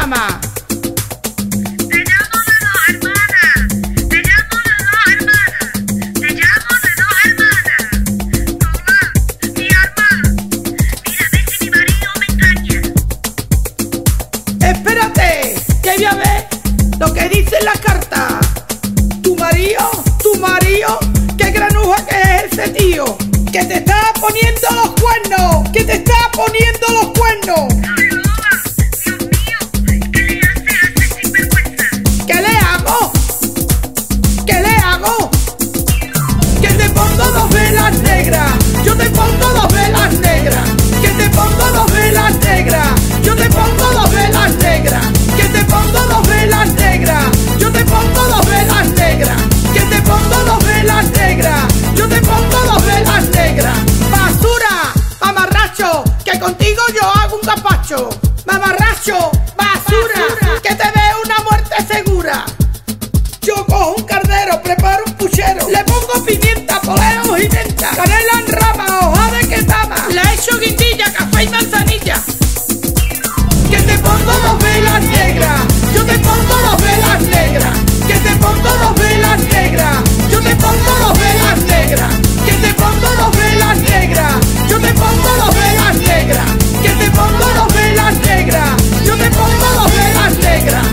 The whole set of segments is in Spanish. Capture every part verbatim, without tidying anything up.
llama? Te llamo de dos hermanas. Te llamo de dos hermanas. Te llamo de dos hermanas. Toma, mi arma. Mira, ve si mi marido me engaña. Espérate, que voy a ver lo que dice la carta. Tu marido, tu marido, qué granuja que es ese tío, que te está poniendo los cuernos, que te está poniendo los cuernos. Dios mío, ¿qué le hace a ese sinvergüenza? ¿Qué le hago? ¿Qué le hago? Que te pongo dos velas negras, yo te pongo dos velas negras, que te pongo dos velas negras, yo te pongo dos velas negras, que te pongo dos velas negras, yo te pongo dos velas negras, que te pongo dos velas negras, yo te pongo dos velas negras. Basura, mamarracho, que contigo yo hago un capacho. Mamarracho, basura, que te veo una muerte segura. Yo cojo un cardero, preparo un puchero, le pongo pimienta, poleo y menta, canela en rama, hoja de quetama, le echo guindilla, café y manzanilla. Que te pongo dos velas negras, yo te pongo dos velas negras, que te pongo dos velas negras, yo te pongo dos velas negras, que te pongo dos velas negras, yo te pongo dos velas negras, que te pongo dos velas negras, yo te pongo dos velas negras.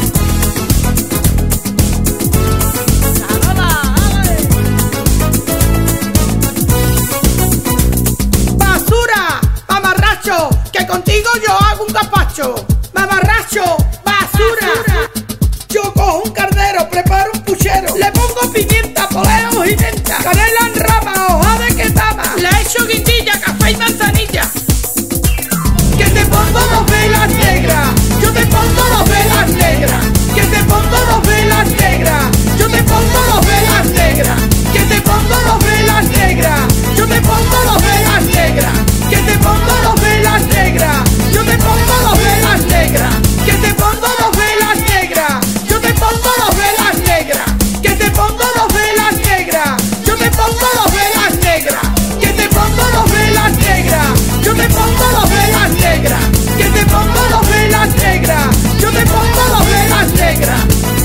Basura, mamarracho, que contigo yo hago un capacho. Mamarracho, basura, yo cojo un cardero, preparo un puchero, le pongo pimienta, poleo y menta, canela en rama, hoja de quetama, le echo guindilla, café y manzanilla. Que te pongo dos velas negras, yo te pongo dos velas negras, que te pongo dos velas negras, yo te pongo dos velas negras, que te pongo dos velas negras, yo te pongo dos velas negras, que te pongo dos velas negras, yo te pongo dos velas negras, que te pongo dos velas negras, yo te pongo dos velas negras, que te pongo dos velas negras, yo te pongo dos velas negras, que te pongo dos velas negras, yo te pongo dos velas negras, que te pongo dos velas negras, yo te pongo dos velas negras.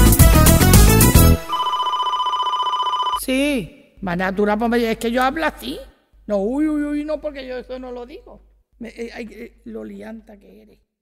Sí, manatura, es que yo hablo así. No, uy, uy, uy, no, porque yo eso no lo digo. Me, eh, eh, lo lianta que eres.